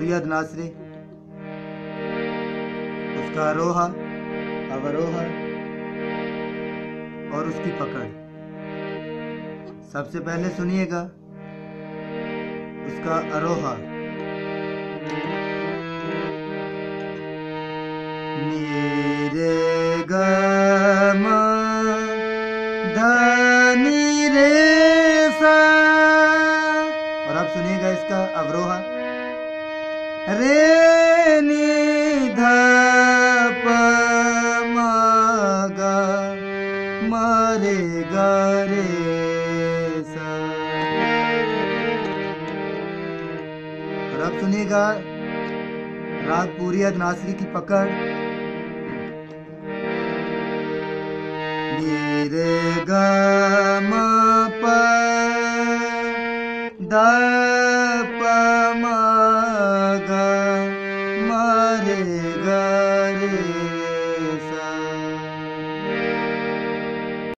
पूरी अदनासरी, उसका आरोहा, अवरोहा और उसकी पकड़। सबसे पहले सुनिएगा उसका आरोहा। नी रे ग म ध नी रे सा। और अब सुनिएगा इसका अवरोहा। रे नी ध प म ग म रे ग रे सा। और अब सुनिएगा राग पूरी अदनासरी की पकड़। नी रे ग म प द